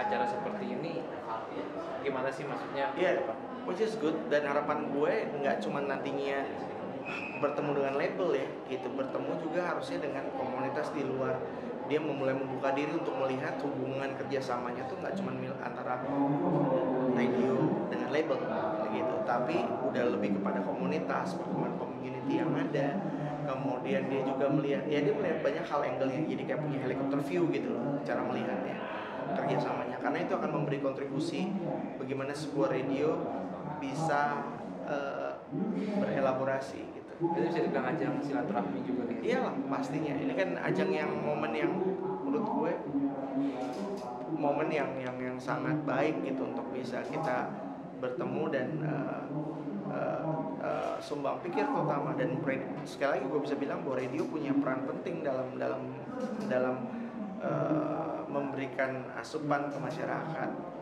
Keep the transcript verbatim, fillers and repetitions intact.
acara seperti ini gimana sih maksudnya? Iya, yeah, which is good, dan harapan gue nggak cuma nantinya bertemu dengan label ya, gitu, bertemu juga harusnya dengan komunitas di luar. Dia memulai membuka diri untuk melihat hubungan kerjasamanya tuh nggak cuma antara radio dengan label gitu, tapi udah lebih kepada komunitas, perkembangan community yang ada. Kemudian dia juga melihat, ya dia melihat banyak hal angle-nya, jadi kayak punya helikopter view gitu loh cara melihatnya kerjasamanya, karena itu akan memberi kontribusi bagaimana sebuah radio bisa uh, berelaborasi gitu. Itu bisa dibilang ajang silaturahmi juga gitu. Iyalah pastinya, ini kan ajang yang momen yang menurut gue momen yang yang yang sangat baik gitu untuk bisa kita bertemu dan uh, uh, uh, sumbang pikir terutama. Dan sekali lagi gue bisa bilang bahwa radio punya peran penting dalam dalam dalam uh, memberikan asupan ke masyarakat.